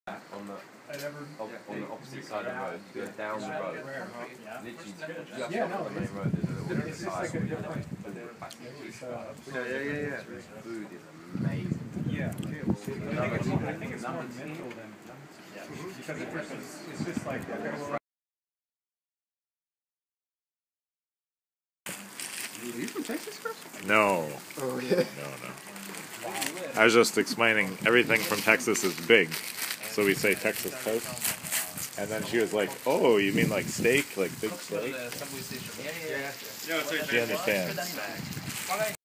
on the opposite side of the road, you go down the road, literally just off the main road, there's a little bit of Yeah. food is amazing. Yeah, I think it's more mental than because it's just like Are you from Texas, Chris? No. Oh, yeah. No. I was just explaining everything from Texas is big. So we say Texas toast. And then she was like, oh, you mean like steak? Like big steak? Yeah. She understands.